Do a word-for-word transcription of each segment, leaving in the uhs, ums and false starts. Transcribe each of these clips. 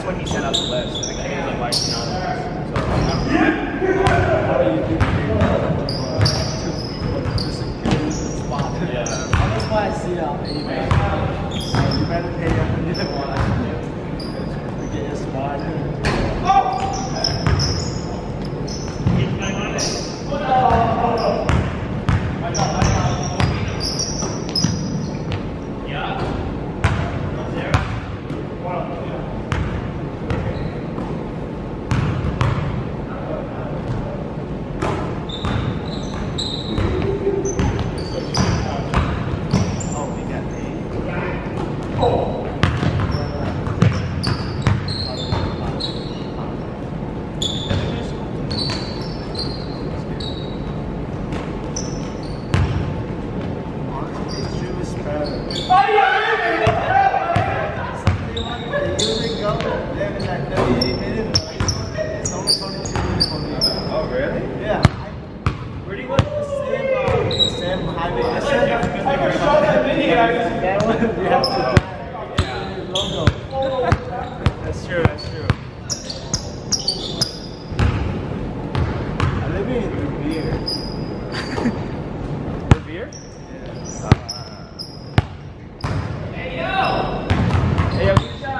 when he sent out the list. I think he was like writing out the list. So I don't know. How do you do to secure the spot? Yeah. That's why I see it on eBay. Uh, you better pay up and get one. To get your spot. Oh, really? Yeah. Pretty much the same, uh, the same highway. I said I can show that video. That one you have to drive. Logo. That's true, that's true. I live in Revere. Revere? Yeah. Uh, hey, yo! Hey, yo, good shot!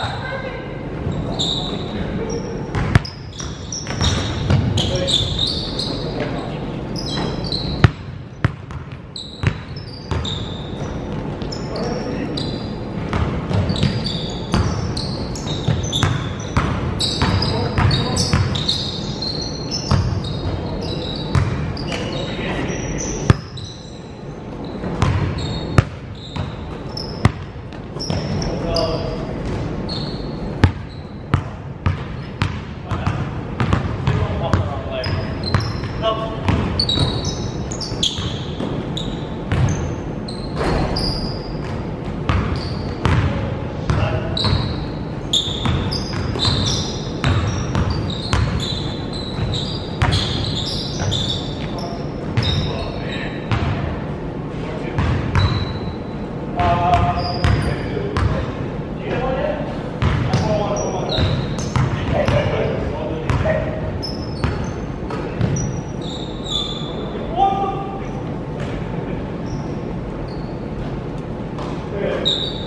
Good.